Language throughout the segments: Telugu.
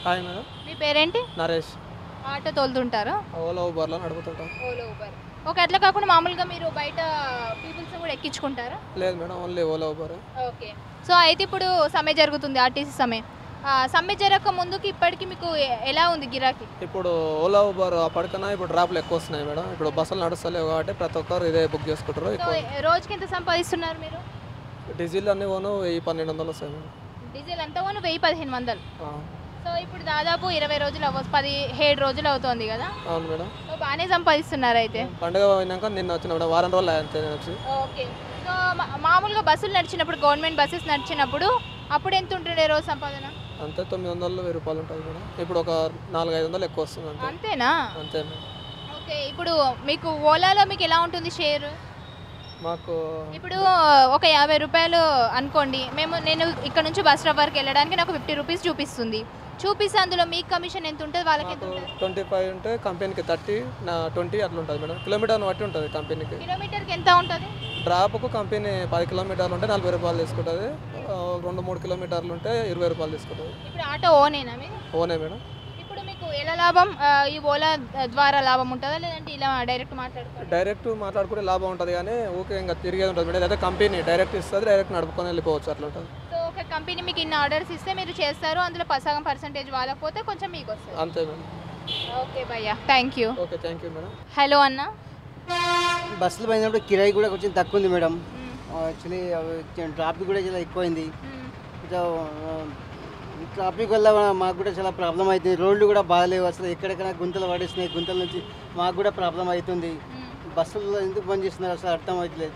Hi madam. మీ పేరేంటి? నరేష్. ఆటో తోలుతుంటారా? ఓలా ఊబర్లో నడుపుతుంటాం. Ola Uber. ఓకే, అట్లా కాకుండా మామూలుగా మీరు బయట పీపుల్స్ కూడా ఎక్కించుకుంటారా? లేదు madam, only Ola Uber. Okay. So అయితే ఇప్పుడు సమ్మె జరుగుతుంది, ఆర్టీసీ సమ్మె. సమ్మె జరగక ముందుకి ఇప్పటికి మీకు ఎలా ఉంది గిరాకీ? ఇప్పుడు ఓలా ఊబర్ అప్పటికన్నా ఇప్పుడు డ్రాప్లు ఎక్కువ వస్తున్నాయి మేడం. ఇప్పుడు బస్సులు నడుస్తలేవు కాబట్టి ప్రతి ఒక్కరు ఇదే బుక్ చేసుకుంటారు. సో ఎక్కువ రోజుకి ఎంత సంపాదిస్తున్నారు మీరు? డీజిల్ అన్ని పోను 1000-1200 వస్తాయి మేడం. డీజిల్ అంతా 1000-1500. సో ఇప్పుడు దాదాపు 20 రోజులు 17 రోజులు అవుతుంది కదా? అవును మేడం. సో బాగానే సంపాదిస్తున్నారు అయితే. పండుగ పోయినాక నిన్న వచ్చిన మేడం, వారం రోజులు అంతే నేను వచ్చి. ఓకే. సో మామూలుగా బస్సులు నడిచినప్పుడు, గవర్నమెంట్ బస్సెస్ నడిచినప్పుడు అప్పుడు ఎంత ఉంటుండే రోజు సంపాదన? అంతే 900-1000 రూపాయలు ఉంటుంది మేడం. ఇప్పుడు ఒక 400-500 ఎక్కువ వస్తుంది అంతే. అంతేనా? అంతే మేడం. ఓకే. ఇప్పుడు మీకు ఓలాలో మీకు ఎలా ఉంటుంది షేర్? మాకు ఇప్పుడు ఒక 50 రూపాయలు అనుకోండి, నేను ఇక్కడ నుంచి బస్ స్టాప్ వరకు వెళ్ళడానికి నాకు 50 రూపీస్ చూపిస్తే అందులో మీకు కమిషన్ ఎంత ఉంటుంది, వాళ్ళకి ఎంత ఉంటుంది? 25 ఉంటే కంపెనీకి 30, 20 అట్లా ఉంటుంది మేడం. కిలోమీటర్ని బట్టి ఉంటుంది కంపెనీకి. కిలోమీటర్కి ఎంత ఉంటుంది? డ్రాప్కు కంపెనీ 10 కిలోమీటర్లు ఉంటే 40 రూపాయలు తీసుకుంటుంది. 2-3 కిలోమీటర్లు ఉంటే 20 రూపాయలు తీసుకుంటుంది. ఇప్పుడు ఆటో ఓనేనా మీరు? ఓనే మేడం. ఇప్పుడు మీకు ఎలా లాభం? ఈ ఓలా ద్వారా లాభం ఉంటుందా, లేదంటే ఇలా డైరెక్ట్ మాట్లాడుకోవాలి? డైరెక్ట్ మాట్లాడుకుంటే లాభం ఉంటుంది, కానీ ఊకే ఇంకా తిరిగేది ఉంటుంది మేడం. అయితే కంపెనీ డైరెక్ట్ ఇస్తుంది, డైరెక్ట్ నడుపుకొని వెళ్ళిపోవచ్చు, అట్లా ఉంటుంది. సో ఒక కంపెనీ మీకు ఇన్ని ఆర్డర్స్ ఇస్తే మీరు చేస్తారు, అందులో సగం పర్సెంటేజ్ వాళ్ళకి పోతే కొంచెం మీకు వస్తుంది. అంతే మేడం. ఓకే భయ్యా, thank you. Okay, thank you madam. Hello అన్న. బస్సులు పోయినప్పుడు కిరాయి కూడా కొంచెం తక్కువ ఉంది మేడం. యాక్చువల్లీ ట్రాఫిక్ కూడా చాలా ఎక్కువైంది. ట్రాఫిక్ వల్ల మాకు కూడా చాలా ప్రాబ్లం అవుతుంది. రోడ్లు కూడా బాగాలేవు, అసలు ఎక్కడెక్కడ గుంతలు పడేస్తున్నాయి. గుంతల నుంచి మాకు కూడా ప్రాబ్లం అవుతుంది. బస్సుల్లో ఎందుకు బంద్ చేస్తున్నారు అసలు అర్థం అవుతలేదు.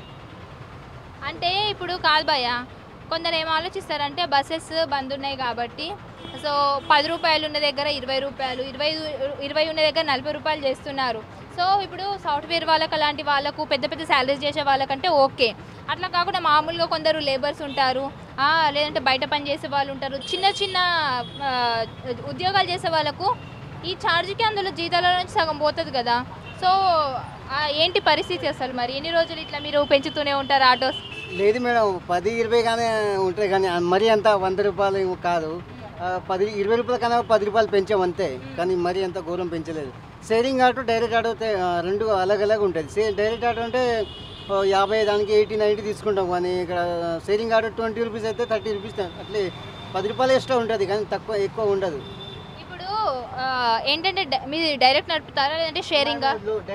అంటే ఇప్పుడు కాదు భయ్య, కొందరు ఏం ఆలోచిస్తారంటే బస్సెస్ బంద్ ఉన్నాయి కాబట్టి, సో 10 రూపాయలు ఉన్న దగ్గర 20 రూపాయలు, 20 ఉన్న దగ్గర 40 రూపాయలు చేస్తున్నారు. సో ఇప్పుడు సాఫ్ట్వేర్ వాళ్ళకి, అలాంటి వాళ్ళకు, పెద్ద పెద్ద శాలరీస్ చేసే వాళ్ళకంటే ఓకే. అట్లా కాకుండా మామూలుగా కొందరు లేబర్స్ ఉంటారు, లేదంటే బయట పని చేసే వాళ్ళు ఉంటారు, చిన్న చిన్న ఉద్యోగాలు చేసే వాళ్ళకు ఈ ఛార్జ్కి అందులో జీతాల నుంచి సగం పోతుంది కదా. సో ఏంటి పరిస్థితి అసలు? మరి ఎన్ని రోజులు ఇట్లా మీరు పెంచుతూనే ఉంటారు ఆటోస్? లేదు మేడం, 10-20 కానీ ఉంటాయి, కానీ మరీ అంత 100 రూపాయలు కాదు. 10-20 రూపాయల కన్నా 10 రూపాయలు పెంచాం అంతే, కానీ మరీ అంత ఘోరం పెంచలేదు. షేరింగ్ ఆటో, డైరెక్ట్ ఆటో రెండు అలగ్ ఉంటుంది. డైరెక్ట్ ఆటో అంటే 50, దానికి 80-90 తీసుకుంటాం, కానీ ఇక్కడ షేరింగ్ ఆటో 20 రూపీస్ అయితే 30 రూపీస్, అట్లే 10 రూపాయలు ఎక్స్ట్రా ఉంటుంది, కానీ ఎక్కువ ఉండదు. ఇప్పుడు ఏంటంటే మీరు డైరెక్ట్ నడుపుతారా, లేదంటే షేరింగ్?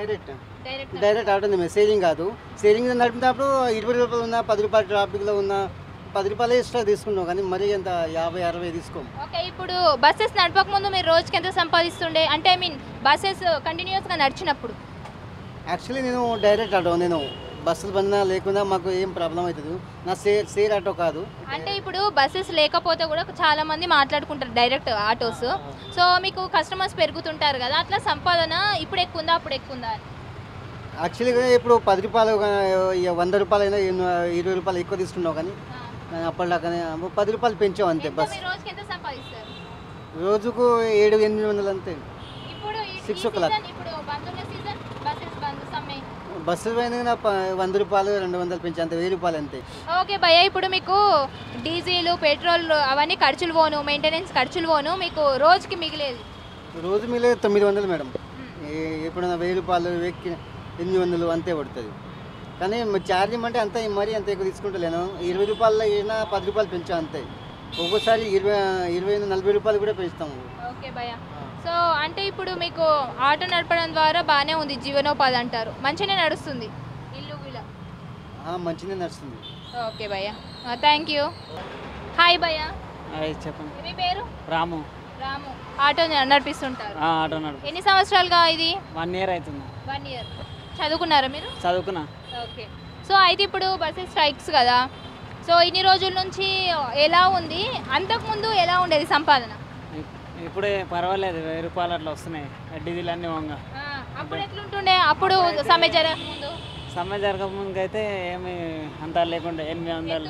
డైరెక్ట్ ఆటో ఉంది, షేరింగ్ కాదు. షేరింగ్ నడిపినప్పుడు 20 రూపాయలు ఉన్నా, 10 రూపాయలు ట్రాఫిక్లో ఉన్నా 10 రూపాయలు ఎక్స్ట్రా తీసుకుంటాం, కానీ మరీ ఎంత 50-60 తీసుకోం. ఓకే. ఇప్పుడు బస్సెస్ నడపక ముందు మీరు రోజుకి ఎంత సంపాదిస్తుండే? అంటే ఐ మీన్ బస్సెస్ కంటిన్యూస్గా నడిచినప్పుడు. యాక్చువల్లీ నేను డైరెక్ట్ ఆటో, నేను బస్సులు బంద్ లేకుండా మాకు ఏం ప్రాబ్లం అవుతుంది. నా షేర్ ఆటో కాదు. అంటే ఇప్పుడు బస్సెస్ లేకపోతే కూడా చాలా మంది మాట్లాడుకుంటారు డైరెక్ట్ ఆటోస్. సో మీకు కస్టమర్స్ పెరుగుతుంటారు కదా, అట్లా సంపాదన ఇప్పుడు ఎక్కువ ఉందా, అప్పుడు ఎక్కువ ఉందా? యాక్చువల్గా ఇప్పుడు 10 రూపాయలు 100 రూపాయలు అయినా 20 రూపాయలు ఎక్కువ తీసుకున్నావు, కానీ అప్పటిలాగానే 10 రూపాయలు పెంచాం అంతే. బస్ రోజుకి ఎంత సంపాదిస్తారు? రోజుకు 700-800 అంతే. ఇప్పుడు 6 o'clock. ఇప్పుడు బంద్ ఉన్న సీజన్, బస్సెస్ బంద్, సమ్మె, బస్సులు పైన 100 రూపాయలు 200 పెంచి అంతే, 1000 రూపాయలు అంతే. ఓకే భయ్య, ఇప్పుడు మీకు డీజిల్, పెట్రోల్ అవన్నీ ఖర్చులు పోను, మెయింటెనెన్స్ ఖర్చులు పోను, మీకు రోజుకి మిగిలేదు? రోజు మిగిలేదు 900 మేడం. ఎప్పుడైనా 1000 రూపాయలు, 800 అంతే పడుతుంది. కానీ ఛార్జింగ్ అంటే అంత మరీ అంత ఎక్కువ తీసుకుంటలేను. 20 రూపాయలు అయినా 10 రూపాయలు పెంచాం అంతే. ఒక్కోసారి 20-40 రూపాయలు కూడా పెంచుతాము. ఓకే భయ్య. సో అంటే ఇప్పుడు మీకు ఆటో నడపడం ద్వారా బాగానే ఉంది, జీవనోపాధి అంటారు, మంచిగానే నడుస్తుంది ఇల్లు ఇలా? మంచిగా నడుస్తుంది. ఓకే భయ్య, థ్యాంక్ యూ. హాయ్ భయ్య. చెప్పండి. మీ పేరు? రాము. రాము. ఆటో నడిపిస్తుంటారు? ఆటో నడుపు. ఎన్ని సంవత్సరాలుగా ఇది? 1 year అవుతుంది. 1 year. చదువుకున్నారా మీరు? చదువుకున్నా. ఓకే. సో అయితే ఇప్పుడు బస్సెస్ స్ట్రైక్స్ కదా, సో ఇన్ని రోజుల నుంచి ఎలా ఉంది, అంతకుముందు ఎలా ఉండేది సంపాదన? ఇప్పుడే పర్వాలేదు, 1000 రూపాయలు అట్లా వస్తున్నాయి, డీజిల్ అన్నీ వంగ. అప్పుడు ఎట్లుంటుండే? అప్పుడు సమ్మె జరగకముందు? సమ్మె జరగకముందు అయితే ఏమి అంత లేకుండా 800,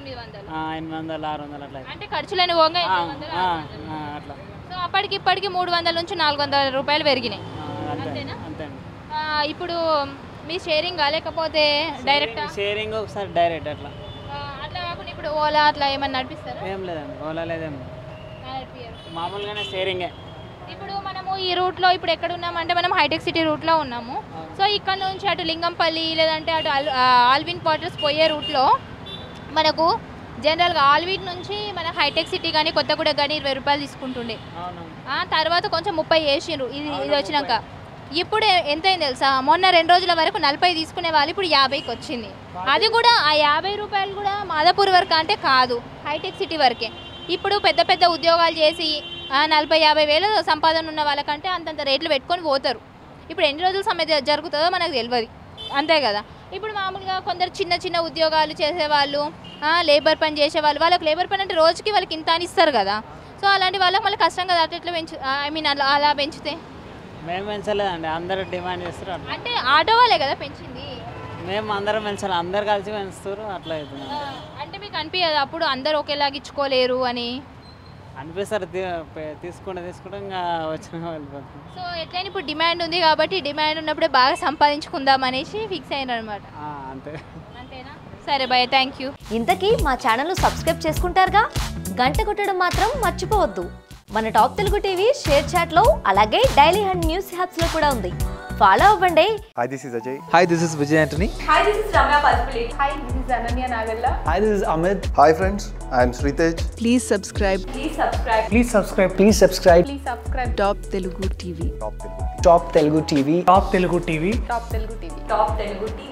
800, 600 అట్లా. అంటే ఖర్చులని వంగ అట్లా. సో అప్పటికి ఇప్పటికి 300 నుంచి 400 రూపాయలు పెరిగినాయి, అంతేనా? అంతే. ఇప్పుడు మీ షేరింగ్ లేకపోతే డైరెక్ట్? షేరింగ్ ఒకసారి డైరెక్ట్ అట్లా. అట్లా కాకుండా ఇప్పుడు ఓలా అట్లా ఏమన్నా నడిపిస్తారా? ఏం లేదండి, ఓలా లేదేమో. నడిపియరు. మామూలుగానే షేరింగే. ఇప్పుడు మనము ఈ రూట్లో ఇప్పుడు ఎక్కడ ఉన్నామంటే మనం హైటెక్ సిటీ రూట్లో ఉన్నాము. సో ఇక్కడ నుంచి అటు లింగంపల్లి లేదంటే అటు ఆల్విన్ క్వార్టర్స్ పోయే రూట్లో మనకు జనరల్గా ఆల్విన్ నుంచి మన హైటెక్ సిటీ కానీ కొత్తగూడ కానీ 20 రూపాయలు తీసుకుంటుండే. తర్వాత కొంచెం 30 వేసిండ్రు ఇది వచ్చినాక. ఇప్పుడు ఎంతైంది తెలుసా, మొన్న 2 రోజుల వరకు 40 తీసుకునే వాళ్ళు ఇప్పుడు 50కి వచ్చింది. అది కూడా ఆ 50 రూపాయలు కూడా మాదాపూర్ వరకు అంటే కాదు, హైటెక్ సిటీ వరకే. ఇప్పుడు పెద్ద పెద్ద ఉద్యోగాలు చేసి 40-50 వేల సంపాదన ఉన్న వాళ్ళకంటే అంతంత రేట్లు పెట్టుకొని పోతారు. ఇప్పుడు ఎన్ని రోజుల సమయం జరుగుతుందో మనకు తెలియదు, అంతే కదా. ఇప్పుడు మామూలుగా కొందరు చిన్న చిన్న ఉద్యోగాలు చేసేవాళ్ళు, లేబర్ పని చేసేవాళ్ళు, వాళ్ళకి లేబర్ పని అంటే రోజుకి వాళ్ళకి ఇంత అని ఇస్తారు కదా. సో అలాంటి వాళ్ళకి మళ్ళీ కష్టం కదా, అట్లా ఎట్లా ఐ మీన్ అలా పెంచితే. మేము పెంచలేదండి, అందరూ డిమాండ్ చేస్తారు అట్లా. అంటే ఆటో వాళ్ళే కదా పెంచింది, మేము అందరం పెంచాలి, అందరు కలిసి పెంచుతారు, అట్లా అవుతుంది. అంటే మీకు అనిపించదు అప్పుడు అందరు ఒకేలాగా ఇచ్చుకోలేరు అని? అనిపిస్తారు, తీసుకుంటే ఇంకా వచ్చిన వెళ్ళిపోతుంది. సో ఎట్లయినా ఇప్పుడు డిమాండ్ ఉంది కాబట్టి డిమాండ్ ఉన్నప్పుడే బాగా సంపాదించుకుందాం అనేసి ఫిక్స్ అయినారు అనమాట. అంతే. అంతేనా? సరే బాయ్, థ్యాంక్ యూ. ఇంతకీ మా ఛానల్ను సబ్స్క్రైబ్ చేసుకుంటారుగా, గంట కొట్టడం మాత్రం మర్చిపోవద్దు. మన టాప్ తెలుగు టీవీ షేర్ చాట్లో అలాగే డైలీ హండ్ న్యూస్ హ్యాప్స్లో కూడా ఉంది, ఫాలో అవ్వండి. Hi, this is Ajay. Hi, this is Vijay Antony. Hi, this is Ramya Palpulli. Hi, this is Ananya Nagalla. Hi, this is Amit. Hi friends, I am Sritej. Please subscribe. Please subscribe. Please subscribe. Please subscribe. Please subscribe. Top Telugu TV. Top Telugu TV. Top Telugu TV. Top Telugu TV. Top Telugu TV.